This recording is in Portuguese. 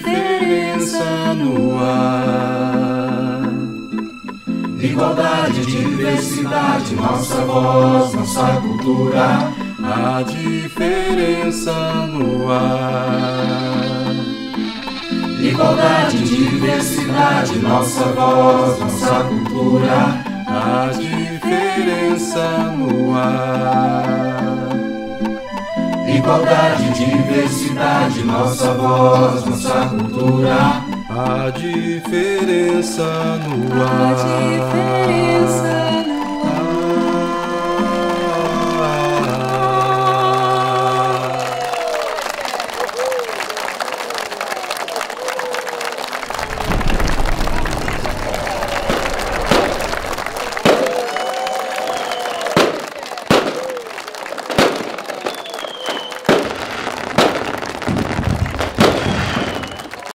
diferença no ar. Igualdade, diversidade, nossa voz, nossa cultura. A diferença no ar. Igualdade, diversidade, nossa voz, nossa cultura. A diferença no ar. Igualdade, diversidade, nossa voz, nossa cultura. A diferença no ar.